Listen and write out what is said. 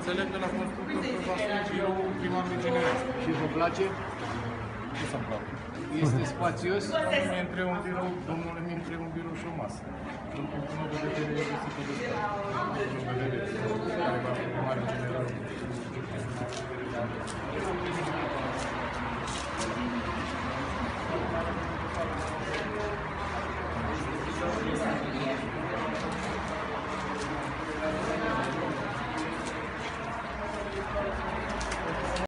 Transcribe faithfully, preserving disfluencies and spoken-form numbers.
înțeleg de la constructor că va fi biroul primar de generație. Și vă place? Ce să-mi placă? Este spațios? Mi între un birou, domnule, mi între un birou și o masă. Din punctul meu de vedere, este pe de